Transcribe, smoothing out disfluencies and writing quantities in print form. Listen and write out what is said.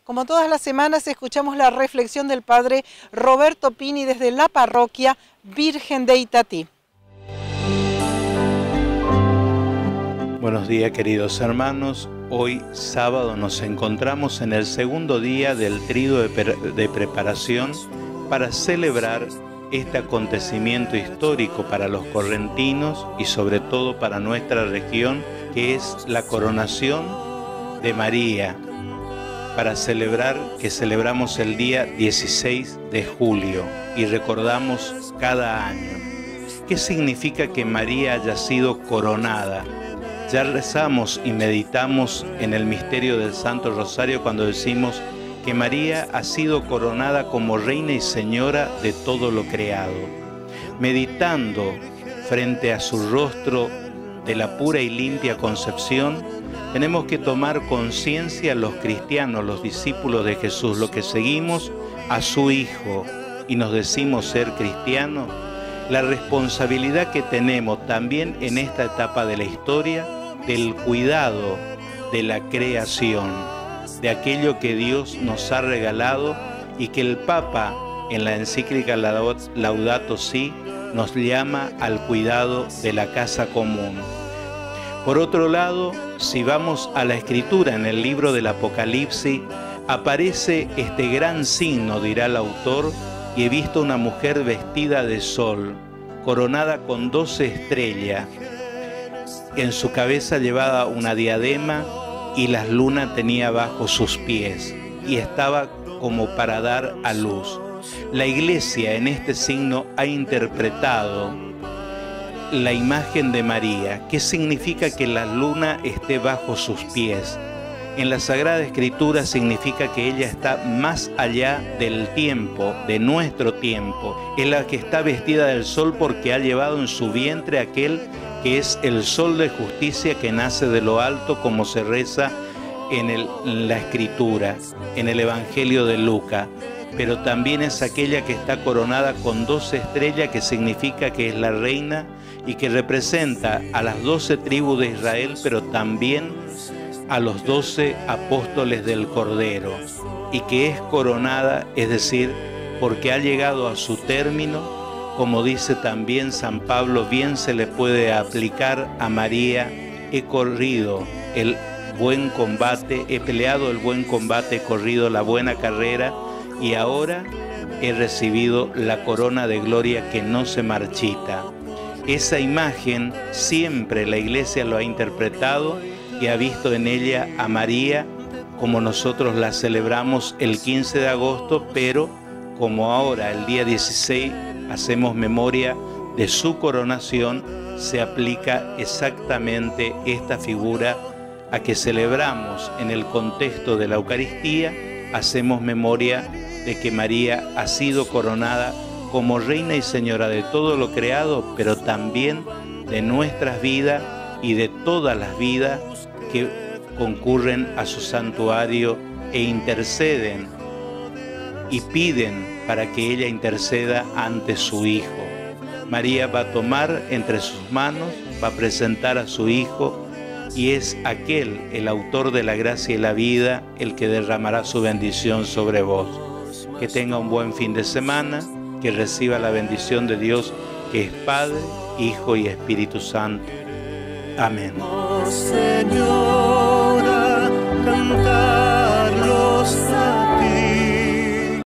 Como todas las semanas escuchamos la reflexión del Padre Roberto Pini desde la parroquia Virgen de Itatí. Buenos días, queridos hermanos. Hoy sábado nos encontramos en el segundo día del tríodo de preparación para celebrar este acontecimiento histórico para los correntinos y sobre todo para nuestra región, que es la coronación de María, para celebrar que celebramos el día 16 de julio y recordamos cada año. ¿Qué significa que María haya sido coronada? Ya rezamos y meditamos en el misterio del Santo Rosario cuando decimos que María ha sido coronada como Reina y Señora de todo lo creado. Meditando frente a su rostro de la pura y limpia concepción, tenemos que tomar conciencia los cristianos, los discípulos de Jesús, los que seguimos a su Hijo y nos decimos ser cristianos, la responsabilidad que tenemos también en esta etapa de la historia del cuidado de la creación, de aquello que Dios nos ha regalado y que el Papa en la encíclica Laudato Si nos llama al cuidado de la casa común. Por otro lado, si vamos a la Escritura en el libro del Apocalipsis, aparece este gran signo, dirá el autor, y he visto una mujer vestida de sol, coronada con 12 estrellas. En su cabeza llevaba una diadema y las lunas tenía bajo sus pies y estaba como para dar a luz. La Iglesia en este signo ha interpretado la imagen de María. ¿Qué significa que la luna esté bajo sus pies? En la Sagrada Escritura significa que ella está más allá del tiempo, de nuestro tiempo. Es la que está vestida del sol porque ha llevado en su vientre aquel que es el sol de justicia que nace de lo alto, como se reza en la Escritura, en el Evangelio de Lucas. Pero también es aquella que está coronada con 12 estrellas, que significa que es la reina y que representa a las 12 tribus de Israel, pero también a los 12 apóstoles del Cordero, y que es coronada, es decir, porque ha llegado a su término. Como dice también San Pablo, bien se le puede aplicar a María: he corrido el buen combate, he peleado el buen combate, he corrido la buena carrera y ahora he recibido la corona de gloria que no se marchita. Esa imagen siempre la Iglesia lo ha interpretado y ha visto en ella a María como nosotros la celebramos el 15 de agosto, pero como ahora el día 16 hacemos memoria de su coronación, se aplica exactamente esta figura a que celebramos en el contexto de la Eucaristía. Hacemos memoria de que María ha sido coronada como Reina y Señora de todo lo creado, pero también de nuestras vidas y de todas las vidas que concurren a su santuario e interceden y piden para que ella interceda ante su Hijo. María va a tomar entre sus manos, va a presentar a su Hijo, y es aquel, el autor de la gracia y la vida, el que derramará su bendición sobre vos. Que tenga un buen fin de semana, que reciba la bendición de Dios, que es Padre, Hijo y Espíritu Santo. Amén. Oh, Señora, canta.